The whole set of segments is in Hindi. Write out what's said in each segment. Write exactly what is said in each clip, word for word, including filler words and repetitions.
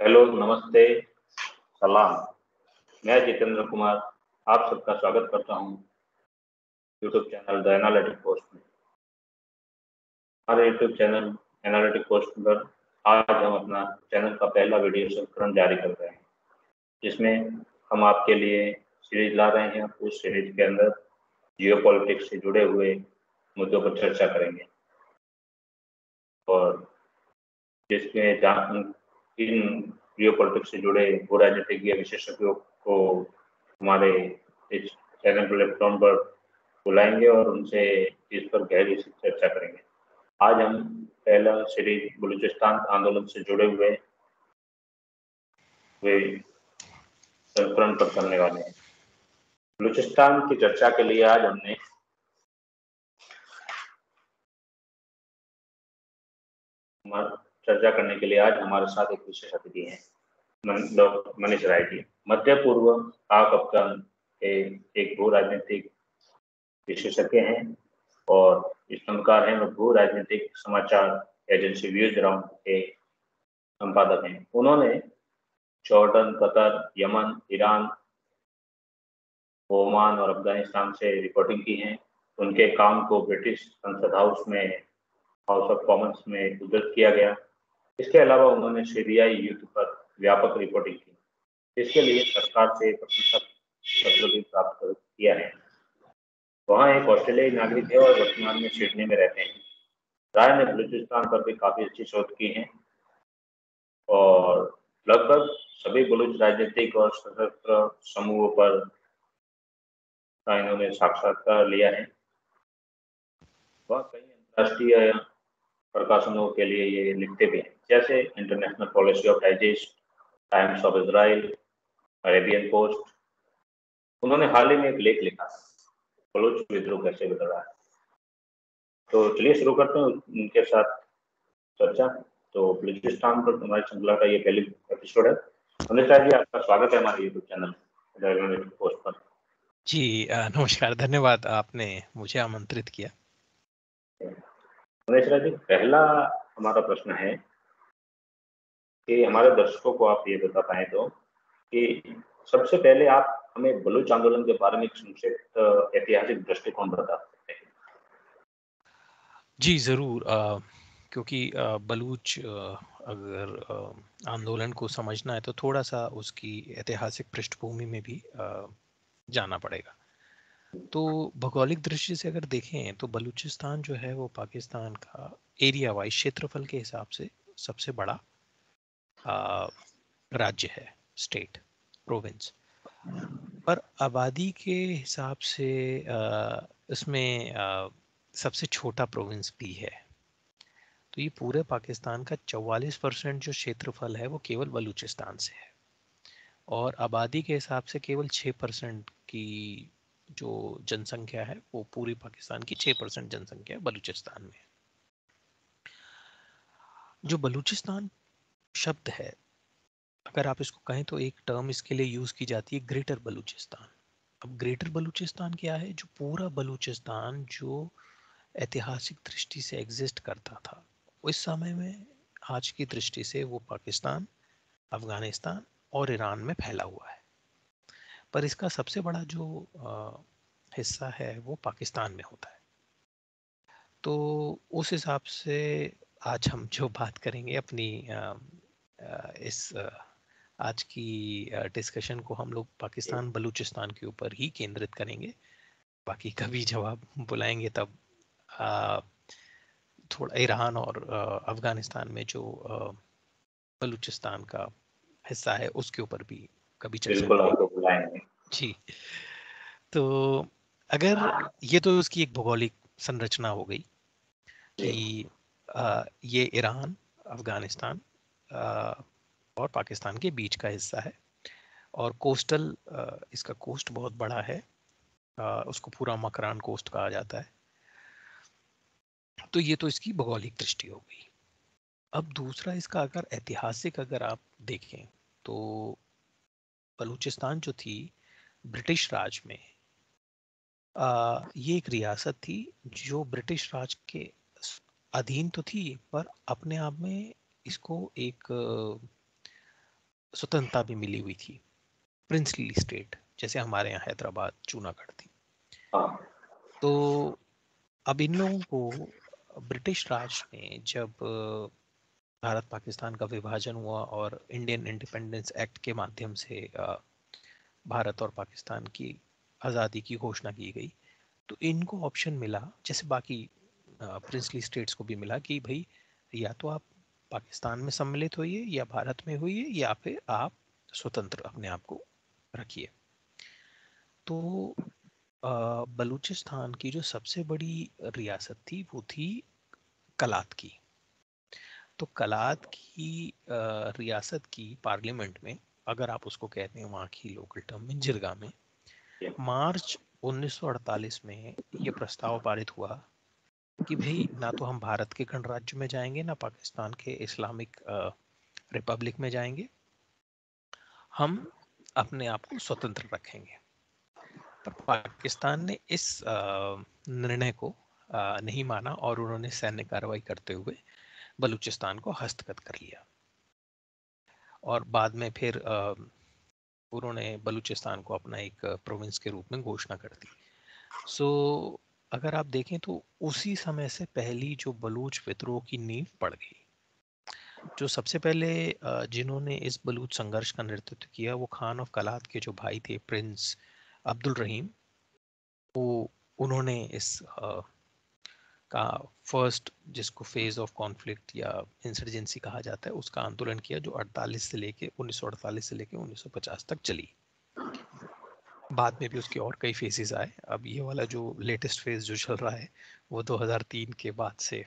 हेलो, नमस्ते, सलाम। मैं जितेंद्र कुमार आप सबका स्वागत करता हूं YouTube channel the analytic post में। हमारे यूट्यूब चैनल एनालिटिक पोस्ट पर आज हम अपना चैनल का पहला वीडियो संस्करण जारी कर रहे हैं, जिसमें हम आपके लिए सीरीज ला रहे हैं। उस सीरीज के अंदर जियोपॉलिटिक्स से जुड़े हुए मुद्दों पर चर्चा करेंगे और जिसमें जहाँ इन जियोपॉलिटिक्स से जुड़े भू राजनीतिज्ञ विशेषज्ञों को हमारे इस चैनल प्लेटफॉर्म पर बुलाएंगे और उनसे इस पर गहरी से चर्चा करेंगे। आज हम पहला सीरीज बलूचिस्तान आंदोलन से जुड़े हुए वे संस्करण पर करने वाले हैं। बलूचिस्तान की चर्चा के लिए आज हमने चर्चा करने के लिए आज हमारे साथ एक विशेष अतिथि हैं, मनीष राय जी। मध्य पूर्व पाक अफगान के एक भू राजनीतिक विशेषज्ञ हैं और स्तंभकार हैं और भू राजनीतिक समाचार एजेंसी व्यूज राउंड के संपादक हैं। उन्होंने Jordan, Qatar, Yemen, Iran, Oman और अफगानिस्तान से रिपोर्टिंग की है। उनके काम को ब्रिटिश संसद हाउस में हाउस ऑफ कॉमन्स में उद्धृत किया गया। इसके अलावा उन्होंने सीरियाई युद्ध पर व्यापक रिपोर्टिंग की। इसके लिए सरकार से प्रशंसा पत्र भी प्राप्त किया है। वहाँ एक ऑस्ट्रेलियाई नागरिक है और वर्तमान में सिडनी में रहते हैं। राय ने बलूचिस्तान पर भी काफी अच्छी शोध की है और लगभग सभी बलूच राजनीतिक और सशस्त्र समूहों पर इन्होंने साक्षात्कार लिया है। वह कई अंतर्राष्ट्रीय प्रकाशनों के लिए ये लिखते भी हैं, जैसे international policy of digest, Times of Israel, Arabian Post. उन्होंने हाल ही में एक लेख लिखा, बलूच विद्रोह कैसे बिगड़ रहा है। तो चलिए शुरू करते हैं उनके साथ चर्चा। तो बलूचिस्तान पर हमारी श्रृंखला का ये पहली एपिसोड है। मनीष राय जी, आपका स्वागत है हमारे यूट्यूब चैनल पोस्ट पर। जी नमस्कार, धन्यवाद, आपने मुझे आमंत्रित किया। मनीष राय जी, पहला हमारा प्रश्न है कि हमारे दर्शकों को आप ये बता पाए तो कि सबसे पहले आप हमें बलूच आंदोलन के बारे में एक संक्षिप्त ऐतिहासिक दृष्टिकोण बता सकते हैं? जी जरूर, आ, क्योंकि आ, बलूच आ, अगर आंदोलन को समझना है तो थोड़ा सा उसकी ऐतिहासिक पृष्ठभूमि में भी आ, जाना पड़ेगा। तो भौगोलिक दृष्टि से अगर देखें तो बलूचिस्तान जो है वो पाकिस्तान का एरिया वाइज क्षेत्रफल के हिसाब से सबसे बड़ा आ, राज्य है, स्टेट, प्रोविंस। पर आबादी के हिसाब से आ, इसमें आ, सबसे छोटा प्रोविंस भी है। तो ये पूरे पाकिस्तान का चौवालीस परसेंट जो क्षेत्रफल है वो केवल बलूचिस्तान से है और आबादी के हिसाब से केवल छः परसेंट की जो जनसंख्या है वो पूरी पाकिस्तान की छः परसेंट जनसंख्या बलूचिस्तान में है। जो बलूचिस्तान शब्द है, अगर आप इसको कहें तो एक टर्म इसके लिए यूज़ की जाती है, ग्रेटर बलूचिस्तान। अब ग्रेटर बलूचिस्तान क्या है? जो पूरा बलूचिस्तान जो ऐतिहासिक दृष्टि से एग्जिस्ट करता था, उस समय में आज की दृष्टि से वो पाकिस्तान, अफगानिस्तान और ईरान में फैला हुआ है। पर इसका सबसे बड़ा जो आ, हिस्सा है वो पाकिस्तान में होता है। तो उस हिसाब से आज हम जो बात करेंगे अपनी आ, आ, इस आ, आज की डिस्कशन को हम लोग पाकिस्तान बलूचिस्तान के ऊपर ही केंद्रित करेंगे। बाकी कभी जवाब बुलाएंगे तब आ, थोड़ा ईरान और अफगानिस्तान में जो बलूचिस्तान का हिस्सा है उसके ऊपर भी कभी चर्चा बिल्कुल, करेंगे। आपको बुलाएंगे जी, तो अगर ये तो उसकी एक भौगोलिक संरचना हो गई कि आ, ये ईरान, अफगानिस्तान आ, और पाकिस्तान के बीच का हिस्सा है और कोस्टल, इसका कोस्ट बहुत बड़ा है, आ, उसको पूरा मकरान कोस्ट कहा जाता है। तो ये तो इसकी भौगोलिक दृष्टि हो गई। अब दूसरा इसका अगर ऐतिहासिक अगर आप देखें तो बलूचिस्तान जो थी ब्रिटिश राज में, आ, ये एक रियासत थी जो ब्रिटिश राज के अधीन तो थी पर अपने आप में इसको एक स्वतंत्रता भी मिली हुई थी, प्रिंसली स्टेट, जैसे हमारे यहाँ हैदराबाद, जूनागढ़ थी। हाँ। तो अब इन लोगों को ब्रिटिश राज में जब भारत पाकिस्तान का विभाजन हुआ और इंडियन इंडिपेंडेंस एक्ट के माध्यम से भारत और पाकिस्तान की आज़ादी की घोषणा की गई, तो इनको ऑप्शन मिला, जैसे बाकी प्रिंसली स्टेट्स को भी मिला, कि भाई या तो आप पाकिस्तान में सम्मिलित होइए या भारत में होइए, या फिर आप स्वतंत्र अपने आप को रखिए। तो बलूचिस्तान की जो सबसे बड़ी रियासत थी वो थी कलात की। तो कलात की रियासत की पार्लियामेंट में, अगर आप उसको कहते हैं वहाँ की लोकल टर्म में जिरगा में, मार्च उन्नीस सौ अड़तालीस में ये प्रस्ताव पारित हुआ कि भाई ना तो हम भारत के गणराज्य में जाएंगे, ना पाकिस्तान के इस्लामिक रिपब्लिक में जाएंगे, हम अपने आप को स्वतंत्र रखेंगे। पर पाकिस्तान ने इस निर्णय को नहीं माना और उन्होंने सैन्य कार्रवाई करते हुए बलूचिस्तान को हस्तगत कर लिया। और बाद में फिर उन्होंने बलूचिस्तान को अपना एक प्रोविंस के रूप में घोषणा कर दी। सो अगर आप देखें तो उसी समय से पहली जो बलूच विद्रोह की नींव पड़ गई। जो सबसे पहले जिन्होंने इस बलूच संघर्ष का नेतृत्व किया वो खान ऑफ कलात के जो भाई थे, प्रिंस अब्दुल रहीम, वो उन्होंने इस आ, का फर्स्ट, जिसको फेज ऑफ कॉन्फ्लिक्ट या इंसर्जेंसी कहा जाता है, उसका आंदोलन किया, जो अड़तालीस से लेके उन्नीस सौ अड़तालीस से लेके उन्नीस सौ पचास तक चली। बाद में भी उसके और कई फेजेस आए। अब ये वाला जो लेटेस्ट फेज जो चल रहा है वो दो हज़ार तीन के बाद से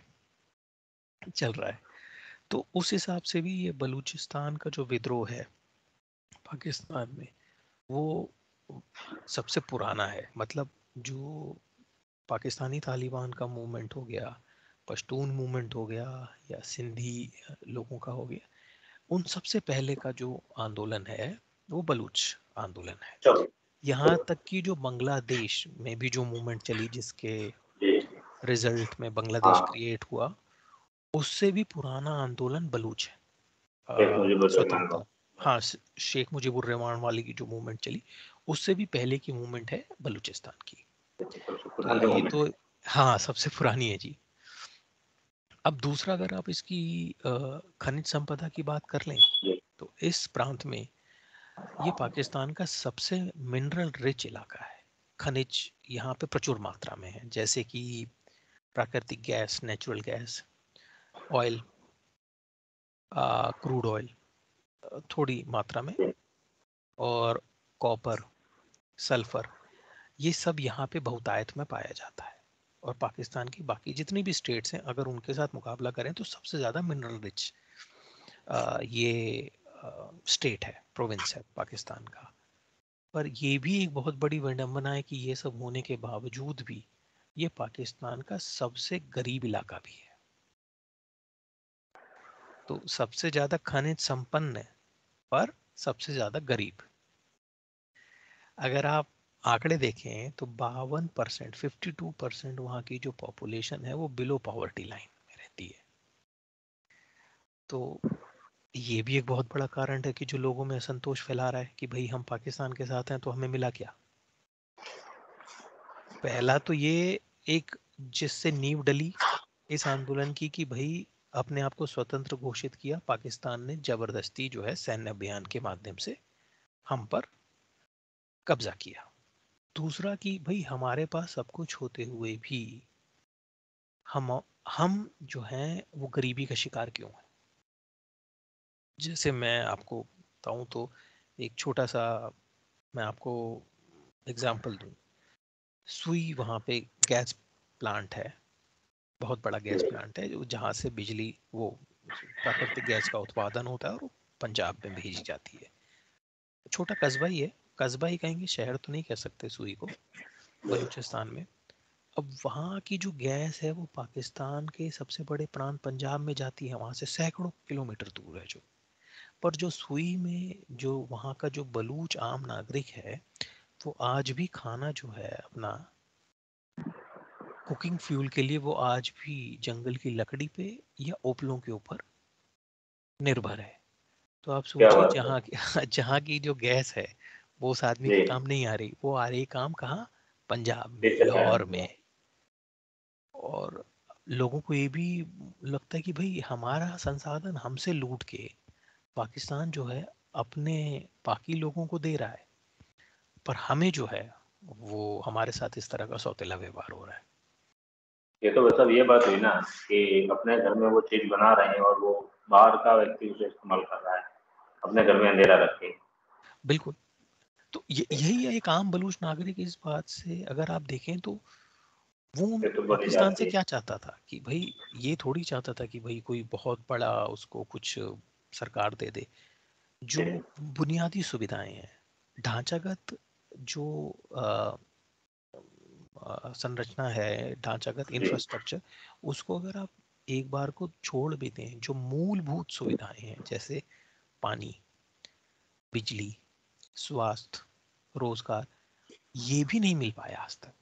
चल रहा है। तो उस हिसाब से भी ये बलूचिस्तान का जो विद्रोह है पाकिस्तान में, वो सबसे पुराना है। मतलब जो पाकिस्तानी तालिबान का मूवमेंट हो गया, पश्तून मूवमेंट हो गया, या सिंधी लोगों का हो गया, उन सबसे पहले का जो आंदोलन है वो बलूच आंदोलन है। यहाँ तक कि जो बांग्लादेश में भी जो मूवमेंट चली, जिसके रिजल्ट में बांग्लादेश क्रिएट हुआ, उससे भी पुराना आंदोलन बलूच है, स्वतंत्रता। हाँ, शेख मुजीबुर रहमान वाली की जो मूवमेंट चली, उससे भी पहले की मूवमेंट है बलूचिस्तान की। तो ये तो हाँ सबसे पुरानी है जी। अब दूसरा, अगर आप इसकी खनिज संपदा की बात कर लें तो इस प्रांत में ये पाकिस्तान का सबसे मिनरल रिच इलाका है। खनिज यहाँ पे प्रचुर मात्रा में है, जैसे कि प्राकृतिक gas, natural gas, oil, crude oil थोड़ी मात्रा में, और कॉपर, सल्फर, ये सब यहाँ पे बहुतायत में पाया जाता है। और पाकिस्तान की बाकी जितनी भी स्टेट्स हैं, अगर उनके साथ मुकाबला करें तो सबसे ज़्यादा मिनरल रिच ये स्टेट है, प्रोविंस है पाकिस्तान का। पर ये भी एक बहुत बड़ी विडंबना है कि ये सब होने के बावजूद भी ये पाकिस्तान का सबसे गरीब इलाका भी है। तो सबसे ज़्यादा खनिज संपन्न है पर सबसे ज़्यादा गरीब। अगर आप आंकड़े देखें तो बावन परसेंट फिफ्टी टू परसेंट वहाँ की जो पॉपुलेशन है वो बिलो पॉवर्टी लाइन में रहती है। तो ये भी एक बहुत बड़ा कारण है कि जो लोगों में असंतोष फैला रहा है कि भाई हम पाकिस्तान के साथ हैं तो हमें मिला क्या। पहला तो ये एक जिससे नींव डली इस आंदोलन की कि भाई अपने आप को स्वतंत्र घोषित किया पाकिस्तान ने, जबरदस्ती जो है सैन्य अभियान के माध्यम से हम पर कब्जा किया। दूसरा कि भाई हमारे पास सब कुछ होते हुए भी हम हम जो हैं वो गरीबी का शिकार क्यों है। जैसे मैं आपको बताऊं तो एक छोटा सा मैं आपको एग्जांपल दूं। सुई वहाँ पे गैस प्लांट है, बहुत बड़ा गैस प्लांट है, जो जहाँ से बिजली, वो प्राकृतिक गैस का उत्पादन होता है और वो पंजाब में भेजी जाती है। छोटा कस्बा ही है, कस्बा ही कहेंगे, शहर तो नहीं कह सकते सुई को, बलूचिस्तान में। अब वहाँ की जो गैस है वो पाकिस्तान के सबसे बड़े प्रांत पंजाब में जाती है, वहाँ से सैकड़ों किलोमीटर दूर है जो। पर जो सुई में जो वहाँ का जो बलूच आम नागरिक है वो आज भी खाना जो है अपना कुकिंग फ्यूल के लिए वो आज भी जंगल की लकड़ी पे या ओपलों के ऊपर निर्भर है। तो आप क्या सोचिए, बात है। जहाँ की जहाँ की जो गैस है वो उस आदमी के जी, काम नहीं आ रही, वो आ रही काम कहाँ? पंजाब में, ठीक है। लाहौर में। और लोगों को ये भी लगता है कि भाई हमारा संसाधन हमसे लूट के पाकिस्तान जो है अपने बाकी लोगों को दे रहा है, पर हमें जो है वो हमारे साथ इस तरह का सौतेला व्यवहार हो रहा है। ये तो मतलब ये बात हुई ना कि अपने घर में वो चीज बना रहे हैं और वो बाहर का व्यक्ति उसे इस्तेमाल कर रहा है अपने घर में अंधेरा रख के। बिल्कुल। तो ये यही है एक आम बलूच नागरिक, इस बात से अगर आप देखें तो वो ये तो बड़ी पाकिस्तान जाती से है। क्या चाहता था कि भाई, ये थोड़ी चाहता था कि भाई कोई बहुत बड़ा उसको कुछ सरकार दे दे। जो जी, बुनियादी सुविधाएं हैं, ढांचागत जो अ, अ, संरचना है, ढांचागत जी, इंफ्रास्ट्रक्चर, उसको अगर आप एक बार को छोड़ भी दें, जो मूलभूत सुविधाएं हैं जैसे पानी, बिजली, स्वास्थ्य, रोजगार, ये भी नहीं मिल पाया आज तक।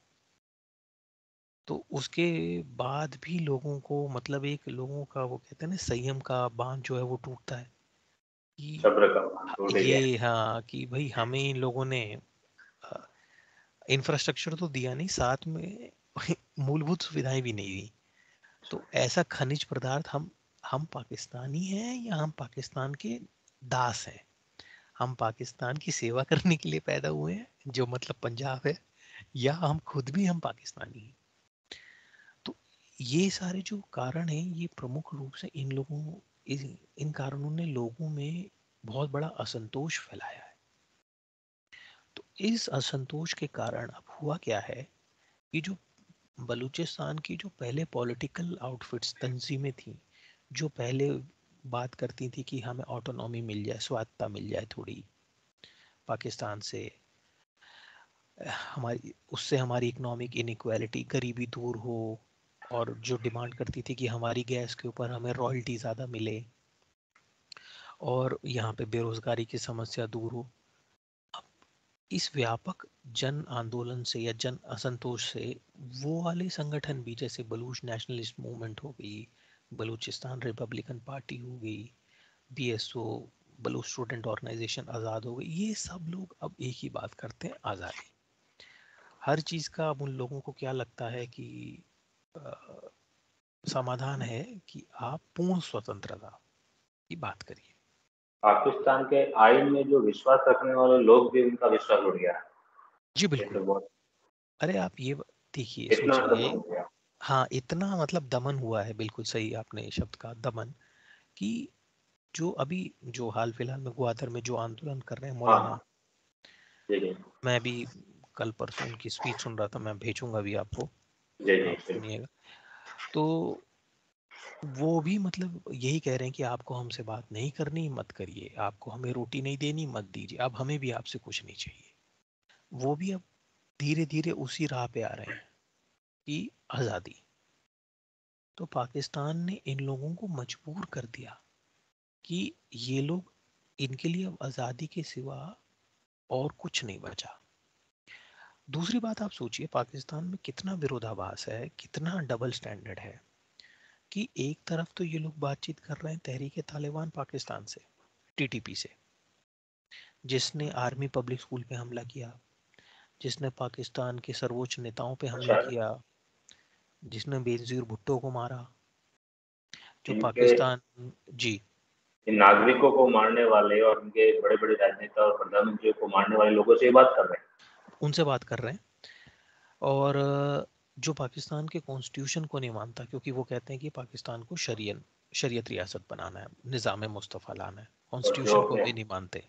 तो उसके बाद भी लोगों को, मतलब एक लोगों का वो कहते हैं ना, संयम का बांध जो है वो टूटता है कि सब्र का बांध ह- टूट गया। ये, हाँ, कि भाई हमें इन लोगों ने इंफ्रास्ट्रक्चर तो दिया नहीं, साथ में मूलभूत सुविधाएं भी नहीं दी। तो ऐसा खनिज पदार्थ, हम हम पाकिस्तानी हैं या हम पाकिस्तान के दास हैं? हम पाकिस्तान की सेवा करने के लिए पैदा हुए हैं, जो मतलब पंजाब है, या हम खुद भी हम पाकिस्तानी हैं? तो ये सारे जो कारण हैं, ये प्रमुख रूप से इन लोगों इन, इन कारणों ने लोगों में बहुत बड़ा असंतोष फैलाया है। तो इस असंतोष के कारण अब हुआ क्या है कि जो बलूचिस्तान की जो पहले पॉलिटिकल आउटफिट्स, तंजीमें थी, जो पहले बात करती थी कि हमें ऑटोनॉमी मिल जाए, स्वायत्तता मिल जाए थोड़ी पाकिस्तान से, हमारी उससे हमारी इकोनॉमिक इनइक्वालिटी, गरीबी दूर हो, और जो डिमांड करती थी कि हमारी गैस के ऊपर हमें रॉयल्टी ज़्यादा मिले, और यहाँ पे बेरोजगारी की समस्या दूर हो। अब इस व्यापक जन आंदोलन से या जन असंतोष से वो वाले संगठन भी, जैसे बलूच नेशनलिस्ट मूवमेंट हो गई, बलूचिस्तान रिपब्लिकन पार्टी हो गई, B S O, Baloch student organisation आज़ाद हो गई, ये सब लोग अब एक ही बात करते हैं, आज़ादी। हर चीज़ का अब उन लोगों को क्या लगता है कि अ, समाधान है कि आप पूर्ण स्वतंत्रता की बात करिए। पाकिस्तान के आइन में जो विश्वास रखने वाले लोग भी उनका विश्वास उड़ गया। जी ये बिल्कुल। तो बहुत अरे आप ये देखिए, इतना सोचिए। खत्म हो गया। हाँ, इतना मतलब दमन हुआ है, बिल्कुल सही आपने शब्द का, दमन। कि जो अभी, जो हाल फिलहाल में ग्वादर में जो आंदोलन कर रहे हैं हाँ, मौलाना, हाँ, जी, जी, मैं भी कल परसों उनकी स्पीच सुन रहा था, मैं भेजूंगा भी आपको, जी, जी, आप बिल्कुल। सुनिएगा। तो वो भी मतलब यही कह रहे हैं कि आपको हमसे बात नहीं करनी, मत करिए, आपको हमें रोटी नहीं देनी, मत दीजिए, अब हमें भी आपसे कुछ नहीं चाहिए। वो भी अब धीरे धीरे उसी राह पे आ रहे हैं कि आज़ादी। तो पाकिस्तान ने इन लोगों को मजबूर कर दिया कि ये लोग, इनके लिए अब आज़ादी के सिवा और कुछ नहीं बचा। दूसरी बात आप सोचिए, पाकिस्तान में कितना विरोधाभास है, कितना डबल स्टैंडर्ड है, कि एक तरफ तो ये लोग बातचीत कर रहे हैं तहरीक तालिबान पाकिस्तान से, टी टी पी से, जिसने आर्मी पब्लिक स्कूल पे हमला किया, जिसने पाकिस्तान के सर्वोच्च नेताओं पे हमला अच्छा, किया, जिसने बेनजीर भुट्टो को मारा, जो इनके पाकिस्तान, जी, इन नागरिकों को मारने वाले और उनके बड़े बड़े राजनेता और प्रधानमंत्रियों को मारने वाले लोगों से ये बात कर रहे हैं। उनसे बात कर रहे हैं। और अ, जो पाकिस्तान के कॉन्स्टिट्यूशन को नहीं मानता, क्योंकि वो कहते हैं कि पाकिस्तान को शरीयन शरीयत रियासत बनाना है, निज़ाम मुस्तफ़ा लाना है, और जो कॉन्स्टिट्यूशन को अपने भी नहीं मानते,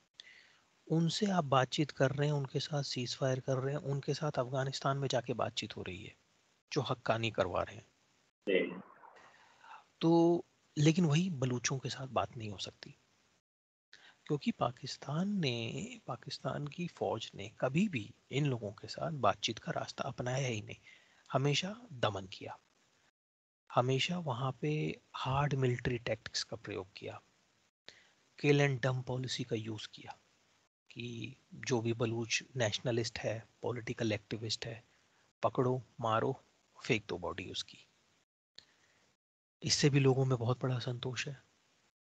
उनसे आप बातचीत कर रहे हैं, उनके साथ सीज फायर कर रहे हैं, उनके साथ अफगानिस्तान में जाके बातचीत हो रही है, जो हक्कानी करवा रहे हैं। जी, तो लेकिन वही बलूचों के साथ बात नहीं हो सकती, क्योंकि पाकिस्तान ने, पाकिस्तान की फौज ने कभी भी इन लोगों के साथ बातचीत का रास्ता अपनाया ही नहीं, हमेशा दमन किया, हमेशा वहाँ पे हार्ड मिलिट्री टैक्टिक्स का प्रयोग किया, किल एंड डम पॉलिसी का यूज़ किया, कि जो भी बलूच नेशनलिस्ट है, पॉलिटिकल एक्टिविस्ट है, पकड़ो, मारो, फेंक दो बॉडी उसकी। इससे भी लोगों में बहुत बड़ा संतोष है।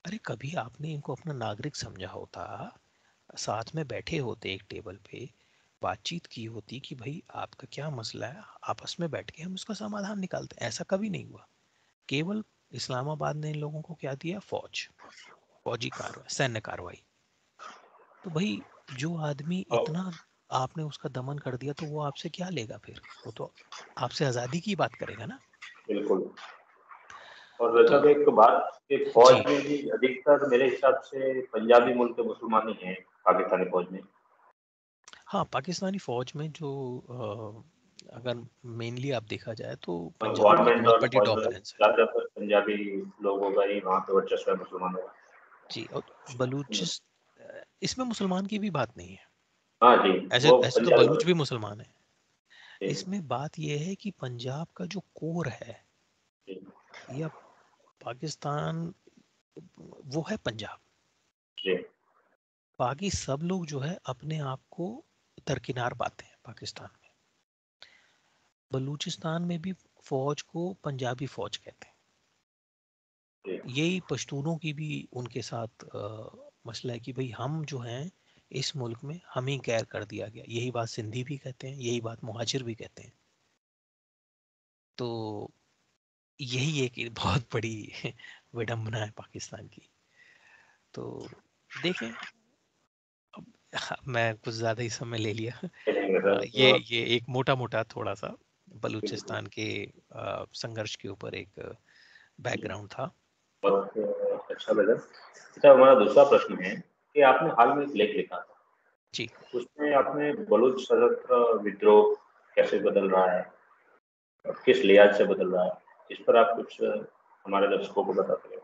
अरे कभी आपने इनको अपना नागरिक समझा होता, साथ में बैठे होते एक टेबल पे, बातचीत की होती कि भाई आपका क्या मसला है, आपस में बैठ के हम उसका समाधान निकालते। ऐसा कभी नहीं हुआ। केवल इस्लामाबाद ने इन लोगों को क्या दिया, फौज, फौजी कार्रवाई, सैन्य कार्रवाई। तो भाई जो आदमी और इतना आपने उसका दमन कर दिया तो वो आपसे क्या लेगा फिर? वो तो आपसे आज़ादी की बात करेगा ना। बिल्कुल। और तो सब एक बात कि फौज जी में भी अधिकतर मेरे हिसाब से पंजाबी मूल के मुसलमान ही हैं पाकिस्तानी फौज में। हाँ, पाकिस्तानी फौज में जो अ, अगर मेनली आप देखा जाए तो पंजाब की गवर्नमेंट बहुत और बड़ी फौज में डोमिनेंस है। ज्यादातर पंजाबी लोगों का ही वहाँ पे वर्चस्व है मुसलमानों का। जी, और बलूचिस इसमें मुसलमान की भी बात नहीं है। हाँ जी। ऐसे वो ऐसे तो पंजाब बलूच भी मुसलमान है। जी, इसमें बात यह है कि पंजाब का जो कोर है जी, या पाकिस्तान, वो है पंजाब। जी, बाकी सब लोग जो है अपने आप को दरकिनार पाते हैं पाकिस्तान में। बलूचिस्तान में भी फौज को पंजाबी फौज कहते हैं। जी, यही पश्तूनों की भी उनके साथ अ, मसला है कि भाई हम जो हैं इस मुल्क में हम ही गैर कर दिया गया। यही बात सिंधी भी कहते हैं, यही बात मुहाजिर भी कहते हैं। तो यही एक बहुत बड़ी विडंबना है पाकिस्तान की। तो देखें, अब मैं कुछ ज़्यादा ही समय ले लिया। करेंगे अ, सर। ये और ये एक मोटा मोटा थोड़ा सा बिल्कुल, बलूचिस्तान के अ, संघर्ष के ऊपर एक जी, बैकग्राउंड था। बहुत अ, अच्छा लगा। अच्छा, हमारा दूसरा प्रश्न है कि आपने हाल में एक लेख लिखा था, जी उसमें आपने बलूच सशस्त्र विद्रोह कैसे बदल रहा है और किस लिहाज से बदल रहा है, इस पर आप कुछ अ, हमारे दर्शकों को बता सकें।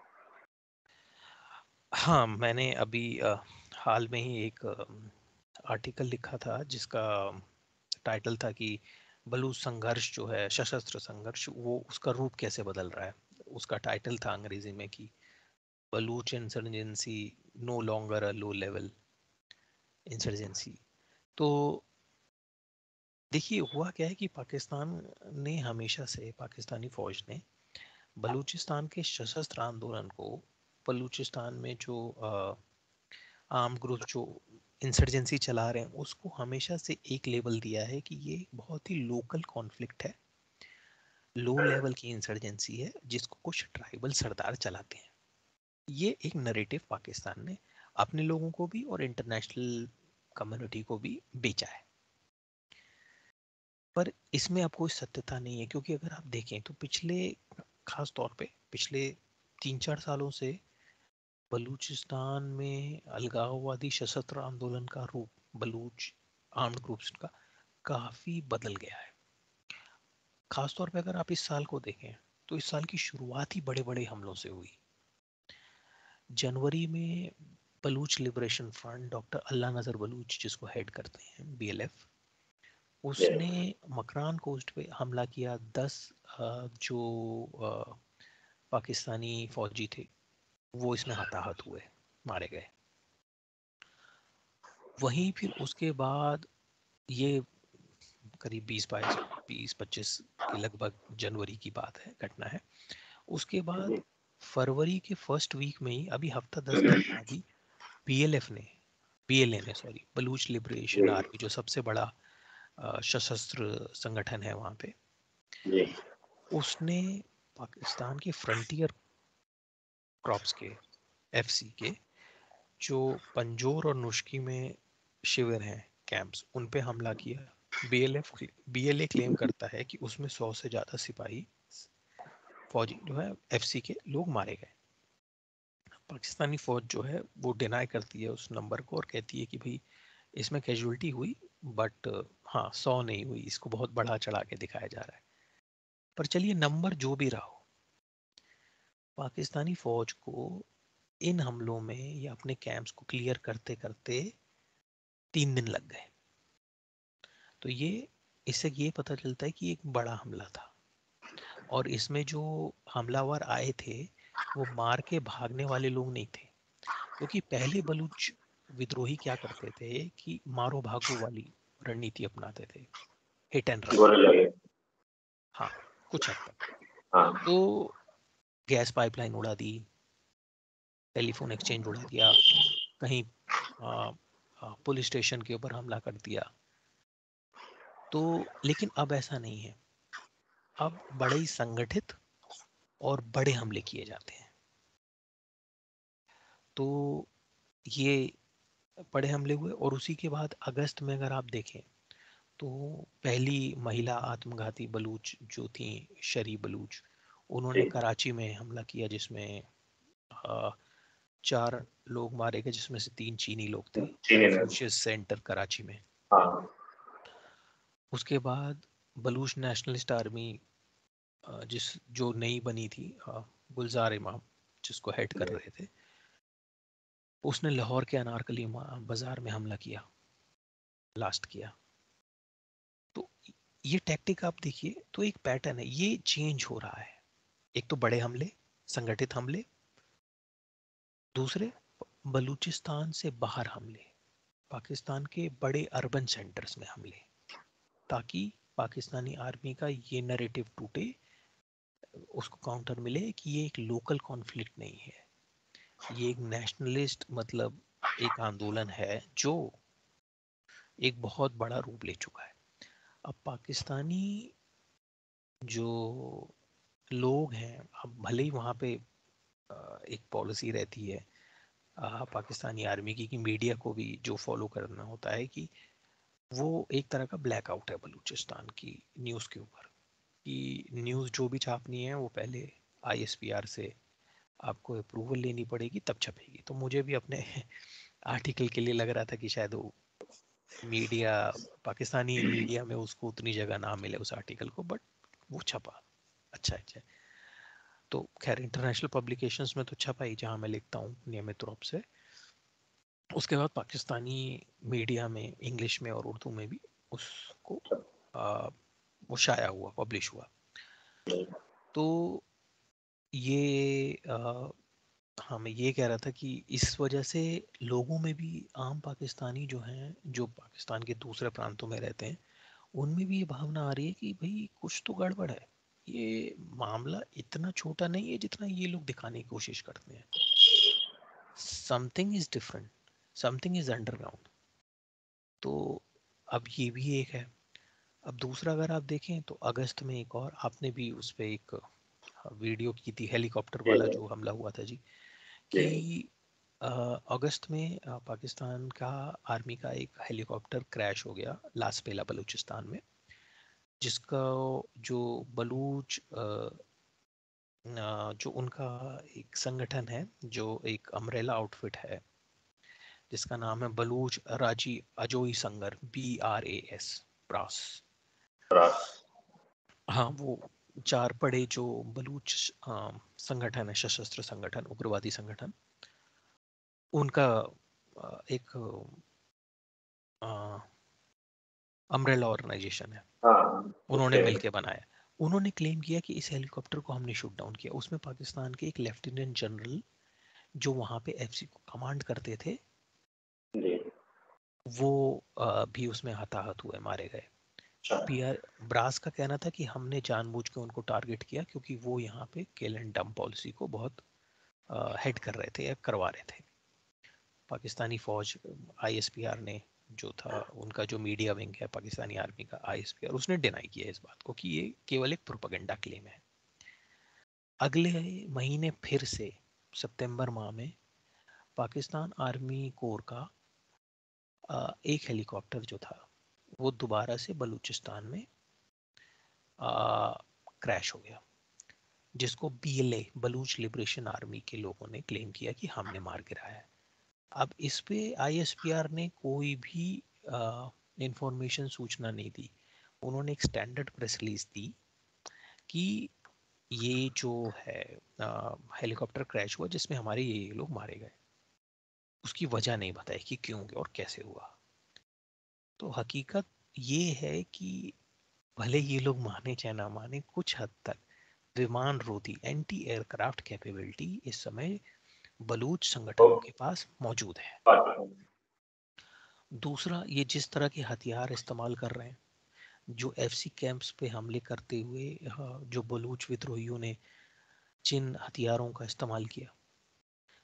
हाँ, मैंने अभी अ, हाल में ही एक आर्टिकल लिखा था जिसका टाइटल था कि बलूच संघर्ष जो है, सशस्त्र संघर्ष, वो उसका रूप कैसे बदल रहा है। उसका टाइटल था अंग्रेजी में कि Baloch insurgency no longer a low level insurgency. तो देखिए हुआ क्या है कि पाकिस्तान ने हमेशा से, पाकिस्तानी फौज ने बलूचिस्तान के सशस्त्र आंदोलन को, बलूचिस्तान में जो आर्म ग्रुप जो इंसर्जेंसी चला रहे हैं उसको हमेशा से एक लेवल दिया है कि ये बहुत ही लोकल कॉन्फ्लिक्ट है, लो लेवल की इंसर्जेंसी है जिसको कुछ ट्राइबल सरदार चलाते हैं। ये एक नरेटिव पाकिस्तान ने अपने लोगों को भी और इंटरनेशनल कम्युनिटी को भी बेचा है। पर इसमें अब कोई सत्यता नहीं है, क्योंकि अगर आप देखें तो पिछले, खास तौर पे पिछले तीन चार सालों से बलूचिस्तान में अलगाववादी सशस्त्र आंदोलन का रूप, बलूच आर्म्ड ग्रुप्स का, काफी बदल गया है। खासतौर पे अगर आप इस साल को देखें तो इस साल की शुरुआत ही बड़े बड़े हमलों से हुई। जनवरी में Baloch liberation front, doctor Allah Nazar Baloch जिसको हेड करते हैं, बीएलएफ, जी, उसने मकरान कोस्ट पे हमला किया। दस जो अ, पाकिस्तानी फौजी थे वो इसमें हताहत हुए, मारे गए। वहीं फिर उसके बाद ये करीब बीस बाईस बीस पच्चीस के लगभग जनवरी की बात है, घटना है। उसके बाद जी, फरवरी के फर्स्ट वीक में ही, अभी हफ्ता दस दिन बाद ही, बीएलएफ ने बीएलए ने सॉरी बलूच लिबरेशन जी, आर्मी जो सबसे बड़ा अ, सशस्त्र संगठन है वहाँ पे, जी, उसने पाकिस्तान के फ्रंटियर क्रॉप्स के, एफसी के, जो पंजोर और नुश्की में शिविर हैं, कैंप्स, उन पे हमला किया। बीएलएफ बीएलए क्लेम करता है कि उसमें सौ से ज़्यादा सिपाही फौजी जो है एफसी के लोग मारे गए। पाकिस्तानी फौज जो है वो डिनाई करती है उस नंबर को और कहती है कि भाई इसमें कैजुअलिटी हुई, बट हाँ सौ नहीं हुई। इसको बहुत बढ़ा चढ़ा के दिखाया जा रहा है। पर चलिए, नंबर जो भी रहा हो, पाकिस्तानी फौज को इन हमलों में या अपने कैंप्स को क्लियर करते करते तीन दिन लग गए। तो ये, इससे ये पता चलता है कि एक बड़ा हमला था। और इसमें जो हमलावर आए थे वो मार के भागने वाले लोग नहीं थे, क्योंकि पहले बलूच विद्रोही क्या करते थे कि मारो भागो वाली रणनीति अपनाते थे, हिट एंड रन। गोरे लगे। हाँ, कुछ हद तक। हाँ, तो गैस पाइपलाइन उड़ा दी, टेलीफोन एक्सचेंज उड़ा दिया, कहीं पुलिस स्टेशन के ऊपर हमला कर दिया। तो लेकिन अब ऐसा नहीं है, अब बड़े ही संगठित और बड़े हमले किए जाते हैं। तो ये बड़े हमले हुए, और उसी के बाद अगस्त में अगर आप देखें तो पहली महिला आत्मघाती बलूच जो थी, शरी बलूच, उन्होंने कराची में हमला किया, जिसमें आ, चार लोग मारे गए, जिसमें से तीन चीनी लोग थे, कन्फ्यूशियस सेंटर कराची में। हाँ। उसके बाद बलूच नेशनलिस्ट आर्मी, जिस जो नई बनी थी, गुलजार इमाम जिसको हेड कर रहे थे, उसने लाहौर के अनारकली बाजार में हमला किया, लास्ट किया। तो ये टैक्टिक आप देखिए, तो एक पैटर्न है, ये चेंज हो रहा है। एक तो बड़े हमले, संगठित हमले, दूसरे बलूचिस्तान से बाहर हमले, पाकिस्तान के बड़े अर्बन सेंटर्स में हमले, ताकि पाकिस्तानी आर्मी का ये नैरेटिव टूटे, उसको काउंटर मिले कि ये एक लोकल कॉन्फ्लिक्ट नहीं है, ये एक नेशनलिस्ट मतलब एक आंदोलन है जो एक बहुत बड़ा रूप ले चुका है। अब पाकिस्तानी जो लोग हैं, अब भले ही वहाँ पे एक पॉलिसी रहती है पाकिस्तानी आर्मी की कि मीडिया को भी जो फॉलो करना होता है, कि वो एक तरह का ब्लैकआउट है बलूचिस्तान की न्यूज़ के ऊपर, कि न्यूज़ जो भी छापनी है वो पहले आईएसपीआर से आपको अप्रूवल लेनी पड़ेगी तब छपेगी। तो मुझे भी अपने आर्टिकल के लिए लग रहा था कि शायद वो मीडिया, पाकिस्तानी मीडिया में उसको उतनी जगह ना मिले उस आर्टिकल को, बट वो छपा। अच्छा अच्छा। तो खैर इंटरनेशनल पब्लिकेशंस में तो छपा ही, जहाँ मैं लिखता हूँ नियमित रूप से। उसके बाद पाकिस्तानी मीडिया में इंग्लिश में और उर्दू में भी उसको आ, वो शाया हुआ, पब्लिश हुआ। तो ये आ, हाँ, मैं ये कह रहा था कि इस वजह से लोगों में भी, आम पाकिस्तानी जो हैं, जो पाकिस्तान के दूसरे प्रांतों में रहते हैं, उनमें भी ये भावना आ रही है कि भाई कुछ तो गड़बड़ है, ये मामला इतना छोटा नहीं है जितना ये लोग दिखाने की कोशिश करते हैं। Something is different, something is underground. तो अब ये भी एक है। अब दूसरा अगर आप देखें तो अगस्त में एक और, आपने भी उस पर एक वीडियो की थी, हेलीकॉप्टर वाला जो हमला हुआ था जी, कि अगस्त में पाकिस्तान का आर्मी का एक हेलीकॉप्टर क्रैश हो गया लासपेला बलूचिस्तान में, जिसका जो बलूच जो उनका एक संगठन है, जो एक अम्ब्रेला आउटफिट है जिसका नाम है Baloch Raji Ajoi Sangar, B R A S, BRAS. हाँ, वो चार पड़े जो बलूच संगठन है, सशस्त्र संगठन, उग्रवादी संगठन, उनका एक अम्ब्रेला ऑर्गेनाइजेशन है। हाँ, उन्होंने मिलकर बनाया। उन्होंने क्लेम किया कि इस हेलीकॉप्टर को हमने शूट डाउन किया। उसमें पाकिस्तान के एक लेफ्टिनेंट जनरल जो वहाँ पे एफसी को कमांड करते थे, वो भी उसमें हताहत हुए, मारे गए। पीआर ब्रास का कहना था कि हमने जानबूझ के उनको टारगेट किया क्योंकि वो यहाँ पे किल एंड डंप पॉलिसी को बहुत हेड कर रहे थे या करवा रहे थे। पाकिस्तानी फौज, आईएसपीआर ने जो था, उनका जो मीडिया विंग है पाकिस्तानी आर्मी का, आईएसपीआर, उसने डिनाई किया इस बात को कि ये केवल एक प्रोपेगेंडा क्लेम है। अगले महीने फिर से सितंबर माह में पाकिस्तान आर्मी कोर का एक हेलीकॉप्टर जो था वो दोबारा से बलूचिस्तान में क्रैश हो गया, जिसको बीएलए, बलूच लिबरेशन आर्मी के लोगों ने क्लेम किया कि हमने मार गिराया है। अब इस पे आईएसपीआर ने कोई भी इंफॉर्मेशन, सूचना नहीं दी। उन्होंने एक स्टैंडर्ड प्रेस रिलीज दी कि ये जो है हेलीकॉप्टर क्रैश हुआ जिसमें हमारे ये लोग मारे गए। उसकी वजह नहीं बताई कि क्यों और कैसे हुआ। तो हकीकत ये है कि भले ये लोग माने चाहे ना माने, कुछ हद तक विमान रोधी, एंटी एयरक्राफ्ट कैपेबिलिटी इस समय बलूच संगठनों के पास मौजूद है। दूसरा, ये जिस तरह के हथियार इस्तेमाल कर रहे हैं, जो एफसी कैंप्स पे हमले करते हुए जो बलूच विद्रोहियों ने जिन हथियारों का इस्तेमाल किया,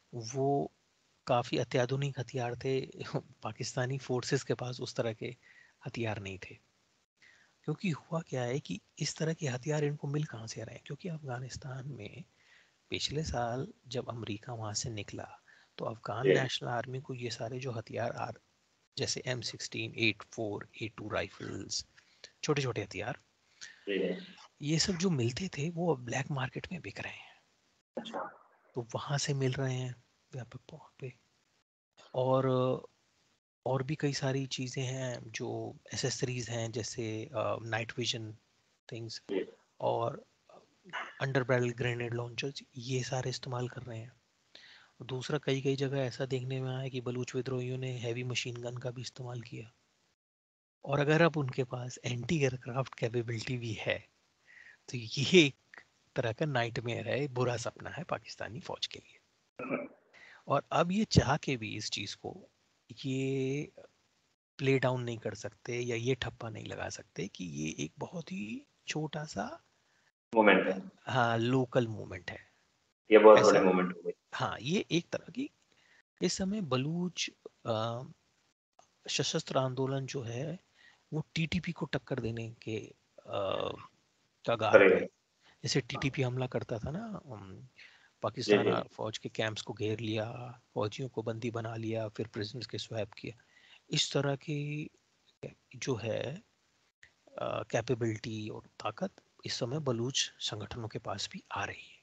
वो काफ़ी अत्याधुनिक हथियार थे। पाकिस्तानी फोर्सेस के पास उस तरह के हथियार नहीं थे। क्योंकि हुआ क्या है कि इस तरह के हथियार इनको मिल कहाँ से रहे हैं, क्योंकि अफगानिस्तान में पिछले साल जब अमेरिका वहाँ से निकला तो अफगान जी नेशनल आर्मी को ये सारे जो हथियार आ जैसे M sixteen, eight four, A two rifles, छोटे छोटे हथियार, जी। ये सब जो मिलते थे वो अब ब्लैक मार्केट में बिक रहे हैं। अच्छा। तो वहाँ से मिल रहे हैं व्यापक तौर पे। और और भी कई सारी चीज़ें हैं जो एसेसरीज हैं, जैसे नाइट विजन थिंग्स जी और अंडर बैरल ग्रेनेड लॉन्चर्स, ये सारे इस्तेमाल कर रहे हैं। दूसरा, कई कई जगह ऐसा देखने में आया कि बलूच विद्रोहियों ने हैवी मशीन गन का भी इस्तेमाल किया। और अगर अब उनके पास एंटी एयरक्राफ्ट कैपेबिलिटी भी है तो ये एक तरह का नाइटमेयर है, बुरा सपना है पाकिस्तानी फौज के लिए। और अब ये चाह के भी इस चीज़ को ये प्ले डाउन नहीं कर सकते या ये ठप्पा नहीं लगा सकते कि ये एक बहुत ही छोटा सा, मोमेंट है। हाँ, लोकल मूवमेंट है ये बहुत बड़े ऐसा। मोमेंट हो गए। हाँ, ये एक तरह की इस समय बलूच अ, सशस्त्र आंदोलन जो है वो टीटीपी को टक्कर देने के अ, कगार पे करेगा। है। जैसे टीटीपी हमला करता था ना, अम, जी पाकिस्तान जी। आ- फौज के कैंप्स को घेर लिया, फौजियों को बंदी बना लिया, फिर प्रिजनर्स के स्वैप किया। इस तरह की जो है कैपेबिलिटी और ताकत इस समय बलूच संगठनों के पास भी आ रही है।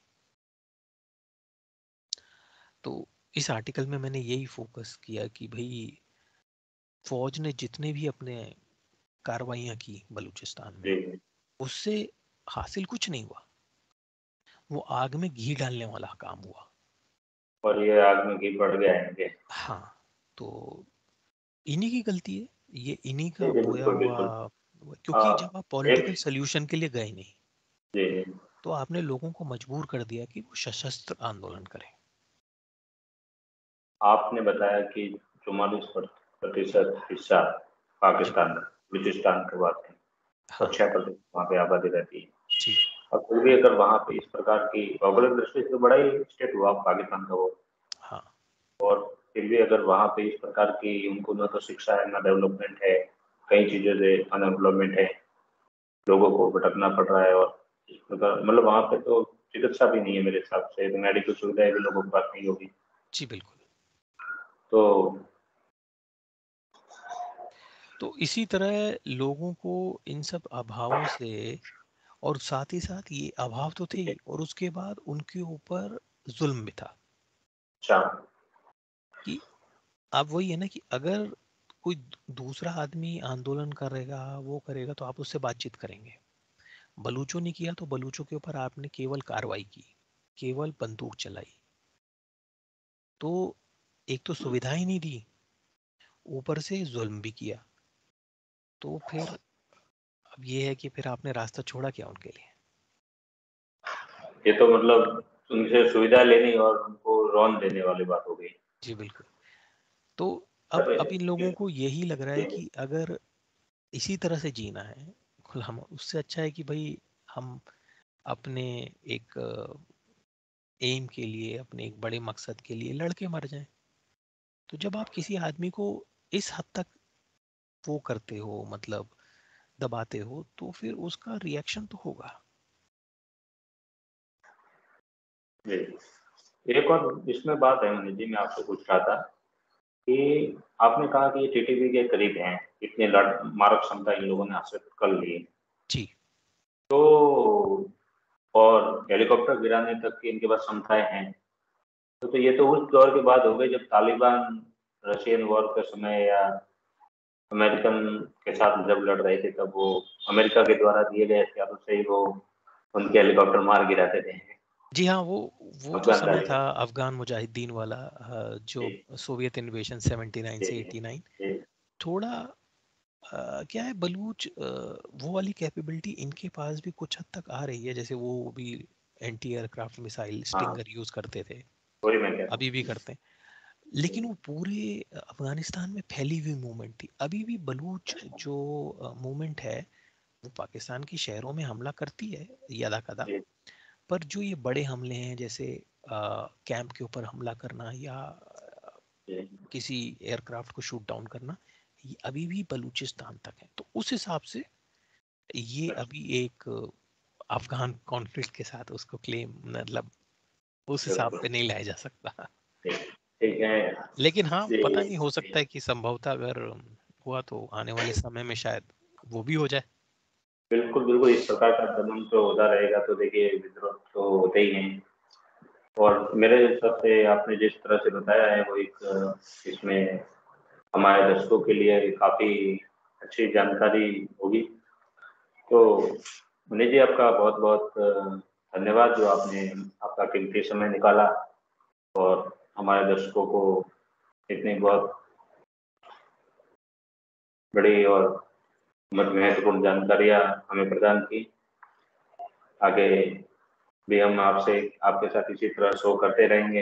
तो इस आर्टिकल में मैंने यही फोकस किया कि भाई फौज ने जितने भी अपने कार्रवाइयाँ की बलूचिस्तान में, जी जी। उससे हासिल कुछ नहीं हुआ। वो आग में घी डालने वाला काम हुआ। और ये आग में घी बढ़ गया है इनके। हाँ, तो इन्हीं की गलती है, ये इन्हीं जी का जी, बोया बिल्कुल हुआ। बिल्कुल। क्योंकि हाँ। जब आप एक। पॉलिटिकल सोल्यूशन के लिए गए नहीं, जी जी। तो आपने लोगों को मजबूर कर दिया कि वो सशस्त्र आंदोलन करें। आपने बताया कि चौवालीस प्रतिशत हिस्सा जी पाकिस्तान का, बलूचिस्तान के बाद है, और हाँ। छह प्रतिशत वहाँ पे आबादी रहती है। जी और फिर भी अगर वहाँ पे इस प्रकार की भौगोलिक दृष्टि से तो बड़ा ही स्टेट हुआ पाकिस्तान का वो, हाँ। और फिर भी अगर वहाँ पे इस प्रकार की उनको ना तो शिक्षा है ना डेवलपमेंट है, कई चीज़ों से अनएम्प्लॉयमेंट है, लोगों को भटकना पड़ रहा है, और इस प्रकार मतलब वहाँ पे तो चिकित्सा भी नहीं है मेरे हिसाब से, तो मेडिकल सुविधाएं भी लोगों के पास नहीं होगी। जी बिल्कुल। तो तो इसी तरह लोगों को इन सब अभावों से, और साथ ही साथ ये अभाव तो थे ही, और उसके बाद उनके ऊपर जुल्म भी था। अच्छा। कि अब वही है ना कि अगर कोई दूसरा आदमी आंदोलन करेगा, वो करेगा, तो आप उससे बातचीत करेंगे। बलूचों ने किया तो बलूचों के ऊपर आपने केवल कार्रवाई की, केवल बंदूक चलाई, तो एक तो सुविधा ही नहीं दी, ऊपर से जुल्म भी किया। तो फिर अब ये है कि फिर आपने रास्ता छोड़ा क्या उनके लिए। ये तो मतलब उनसे सुविधा लेनी और उनको रौन देने वाली बात हो गई। जी बिल्कुल। तो अब अरे अब इन लोगों ये- को यही लग रहा है ये- कि अगर इसी तरह से जीना है हम, उससे अच्छा है कि भाई हम अपने एक एम के लिए, अपने एक बड़े मकसद के लिए लड़के मर जाएं। तो जब आप किसी आदमी को इस हद तक वो करते हो, मतलब दबाते हो, तो फिर उसका रिएक्शन तो होगा। जी। एक और इसमें बात है मनीष जी, मैं आपसे पूछ रहा था कि आपने कहा कि ये टीटीपी के करीब हैं, इतने लड़ मारक क्षमता इन लोगों ने हासिल कर ली है। जी तो और हेलीकॉप्टर गिराने तक की इनके पास क्षमताएं हैं। तो, तो ये तो उस दौर की बात हो गई जब तालिबान रशियन वॉर के समय या अमेरिकन के साथ जब लड़ रहे थे, तब वो अमेरिका के द्वारा दिए गए हथियारों से ही वो उनके हेलीकॉप्टर मार गिराते थे जी हाँ, वो वो जो अफगान समय था तालिबान। अफगान मुजाहिदीन वाला, अ, जो जी सोवियत इन्वेशन सेवेंटी नाइन जी से जी एटी नाइन, जी थोड़ा अ, क्या है, बलूच अ, वो वाली कैपेबिलिटी इनके पास भी कुछ हद तक आ रही है। जैसे वो भी एंटी एयरक्राफ्ट मिसाइल हाँ, स्टिंगर यूज करते थे, वही मैं कह रहा अभी भी हूँ। करते हैं। लेकिन वो पूरे अफगानिस्तान में फैली हुई मूवमेंट थी। अभी भी बलूच जो मूवमेंट है वो पाकिस्तान की शहरों में हमला करती है यदा कदा। जी पर जो ये बड़े हमले हैं, जैसे कैंप के ऊपर हमला करना या किसी एयरक्राफ्ट को शूट डाउन करना, ये अभी भी बलूचिस्तान तक है। तो उस हिसाब से ये अभी एक अफगान कॉन्फ्लिक्ट के साथ उसको क्लेम, मतलब उस हिसाब पे नहीं लाया जा सकता। ठीक है, लेकिन हाँ, पता नहीं, हो सकता है कि संभवतः अगर हुआ तो आने वाले समय में शायद वो भी हो जाए। बिल्कुल बिल्कुल, इस प्रकार का दमन तो होता रहेगा, तो देखिए विद्रोह तो होते ही हैं। और मेरे हिसाब से आपने जिस तरह से बताया है वो एक इसमें हमारे दर्शकों के लिए काफी अच्छी जानकारी होगी। तो मुनीष जी, आपका बहुत बहुत धन्यवाद जो आपने आपका कीमती समय निकाला और हमारे दर्शकों को इतनी बहुत बड़ी और महत्वपूर्ण जानकारियां हमें प्रदान की। आगे भी हम आपसे आपके साथ इसी तरह शो करते रहेंगे।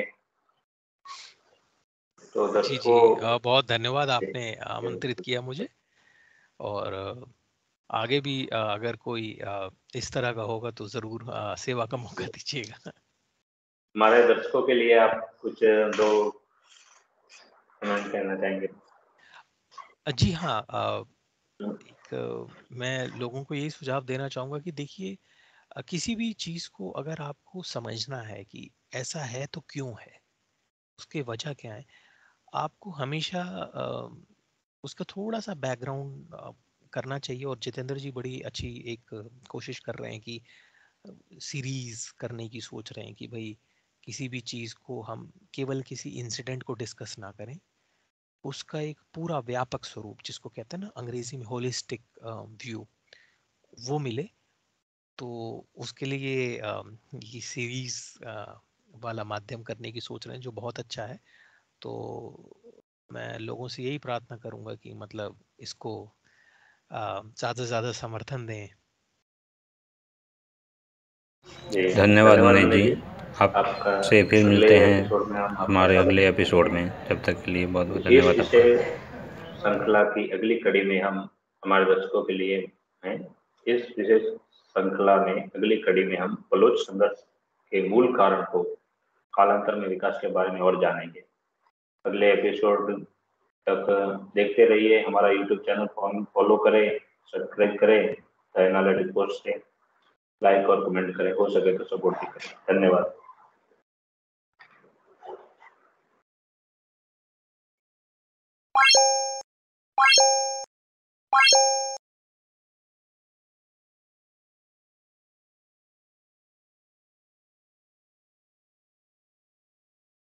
तो जी जी, दर्शकों, बहुत धन्यवाद, आपने आमंत्रित किया मुझे। और आगे भी अगर कोई इस तरह का होगा तो जरूर सेवा का मौका दीजिएगा। हमारे दर्शकों के लिए आप कुछ दो कमेंट कहना चाहेंगे? जी हाँ, एक मैं लोगों को यही सुझाव देना चाहूँगा कि देखिए, किसी भी चीज़ को अगर आपको समझना है कि ऐसा है तो क्यों है, उसके वजह क्या है, आपको हमेशा उसका थोड़ा सा बैकग्राउंड करना चाहिए। और जितेंद्र जी बड़ी अच्छी एक कोशिश कर रहे हैं कि सीरीज करने की सोच रहे हैं कि भाई किसी भी चीज़ को हम केवल किसी इंसिडेंट को डिस्कस ना करें, उसका एक पूरा व्यापक स्वरूप, जिसको कहते हैं ना अंग्रेजी में होलिस्टिक व्यू, वो मिले। तो उसके लिए ये सीरीज वाला माध्यम करने की सोच रहे हैं, जो बहुत अच्छा है। तो मैं लोगों से यही प्रार्थना करूंगा कि मतलब इसको ज़्यादा से ज़्यादा समर्थन दें। धन्यवाद मुनीष जी, आपसे फिर मिलते हैं हमारे अगले एपिसोड में। जब तक के लिए बहुत बहुत धन्यवाद आपका। श्रृंखला की अगली कड़ी में हम हमारे दर्शकों के लिए हैं। इस विशेष श्रृंखला में अगली कड़ी में हम बलोच संघर्ष के मूल कारण को, कालांतर में विकास के बारे में और जानेंगे। अगले एपिसोड तक देखते रहिए। हमारा यूट्यूब चैनल फॉलो करें, सब्सक्राइब करें, एनालिटिक पोस्ट से लाइक और कमेंट करें, हो सके तो सपोर्ट भी करें। धन्यवाद।